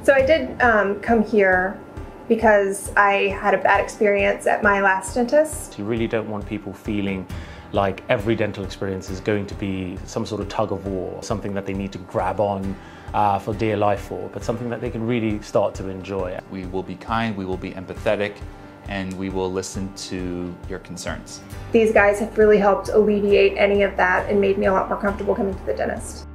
So I did come here because I had a bad experience at my last dentist. You really don't want people feeling like every dental experience is going to be some sort of tug of war, something that they need to grab on for dear life for, but something that they can really start to enjoy. We will be kind, we will be empathetic, and we will listen to your concerns. These guys have really helped alleviate any of that and made me a lot more comfortable coming to the dentist.